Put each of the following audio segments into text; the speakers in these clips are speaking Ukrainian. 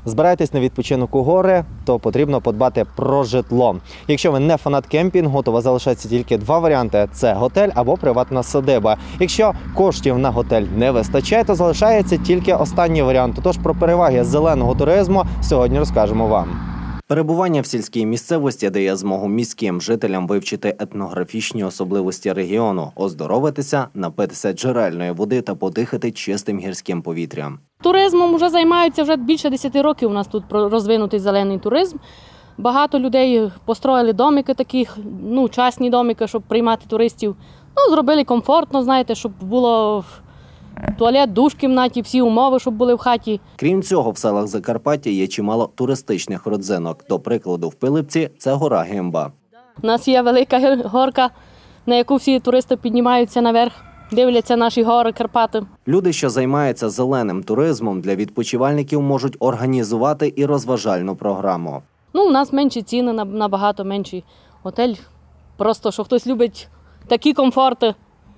Збираєтесь на відпочинок у гори, то потрібно подбати про житло. Якщо ви не фанат кемпінгу, то у вас залишається тільки два варіанти – це готель або приватна садиба. Якщо коштів на готель не вистачає, то залишається тільки останній варіант. Тож про переваги зеленого туризму сьогодні розкажемо вам. Перебування в сільській місцевості дає змогу міським жителям вивчити етнографічні особливості регіону, оздоровитися, напитися джерельної води та подихати чистим гірським повітрям. Туризмом вже займаються вже більше 10 років. У нас тут розвинутий зелений туризм. Багато людей построїли домики таких, частні домики, щоб приймати туристів. Зробили комфортно, знаєте, щоб було туалет, душ в кімнаті, всі умови, щоб були в хаті. Крім цього, в селах Закарпаття є чимало туристичних родзинок. До прикладу, в Пилипці – це гора Гимба. У нас є велика горка, на яку всі туристи піднімаються наверх, дивляться наші гори, Карпати. Люди, що займаються зеленим туризмом, для відпочивальників можуть організувати і розважальну програму. У нас менші ціни, набагато менші. Готель, просто, що хтось любить такі комфорти,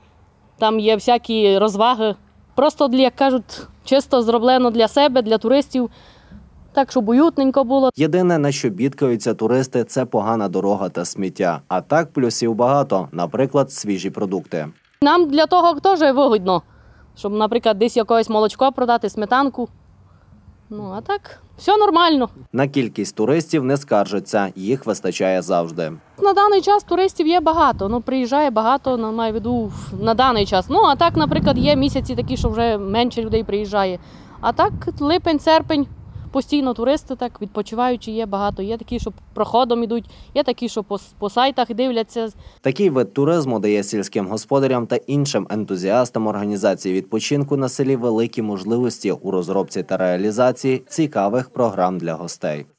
там є всякі розваги. Просто, як кажуть, чисто зроблено для себе, для туристів, так, щоб уютненько було. Єдине, на що бідкаються туристи – це погана дорога та сміття. А так плюсів багато, наприклад, свіжі продукти. Нам для того теж вигідно, щоб, наприклад, десь якогось молочко продати, сметанку. А так, все нормально. На кількість туристів не скаржаться, їх вистачає завжди. На даний час туристів є багато, приїжджає багато, маю в виду, на даний час. А так, наприклад, є місяці такі, що вже менше людей приїжджає. А так, липень, серпень, постійно туристи так відпочиваючі є багато. Є такі, що проходом ідуть, є такі, що по сайтах дивляться. Такий вид туризму дає сільським господарям та іншим ентузіастам організації відпочинку на селі великі можливості у розробці та реалізації цікавих програм для гостей.